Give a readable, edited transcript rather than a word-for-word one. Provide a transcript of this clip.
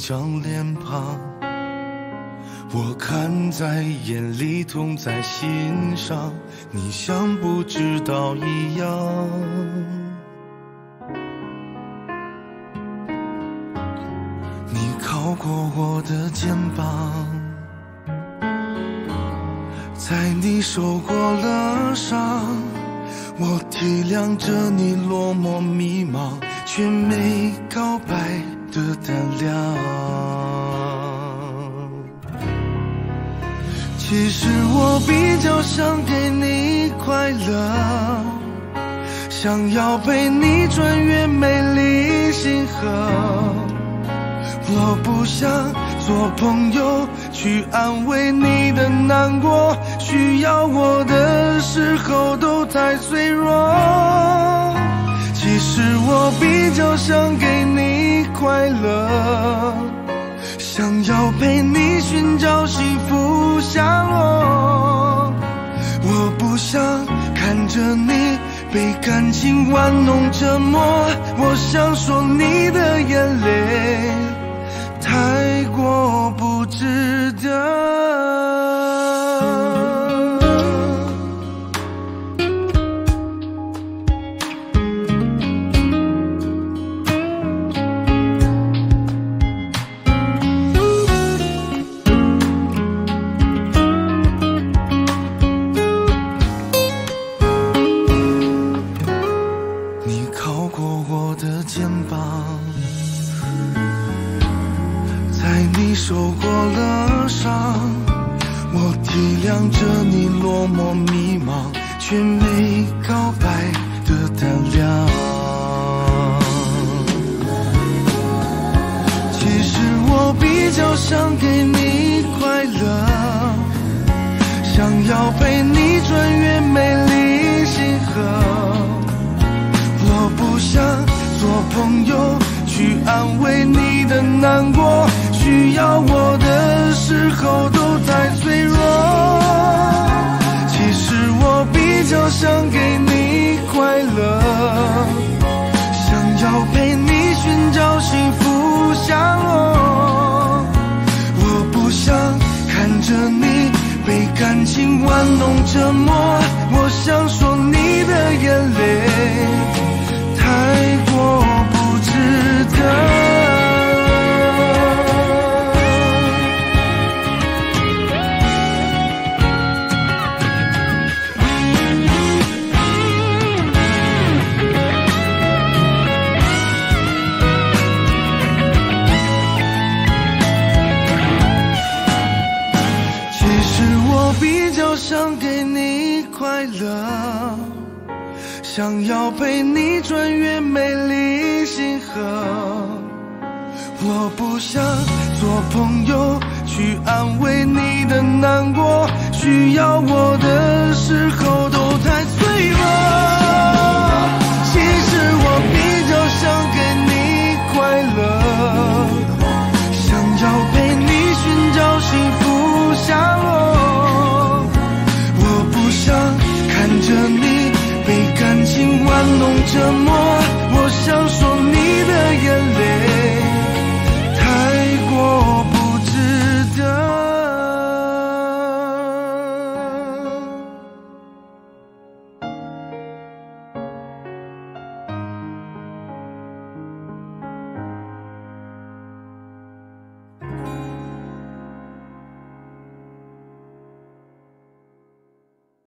张脸庞，我看在眼里，痛在心上，你像不知道一样。你靠过我的肩膀，在你受过了伤，我体谅着你落寞迷茫，却没告白的胆量。其实我比较想给你快乐，想要陪你穿越美丽星河。我不想做朋友，去安慰你的难过，需要我的时候都太脆弱。其实我比较想给你快乐，想要陪你寻找幸福下落。我不想看着你被感情玩弄折磨，我想说你的眼泪太过不值得。你靠过我的肩膀，在你受过了伤，我体谅着你落寞迷茫，却没告白的胆量。其实我比较想给你快乐，想要陪你穿越美丽星河。我不想做朋友，去安慰你的难过，需要我的时候都太脆弱。其实我比较想给你快乐，想要陪你寻找幸福下落。我不想看着你被感情玩弄折磨，我想说你的眼泪太过不值得。想给你快乐，想要陪你穿越美丽星河。我不想做朋友，去安慰你的难过，需要我的时候都太脆弱。其实我比较想给你快乐，想要陪你寻找幸福下落。看着你被感情玩弄折磨，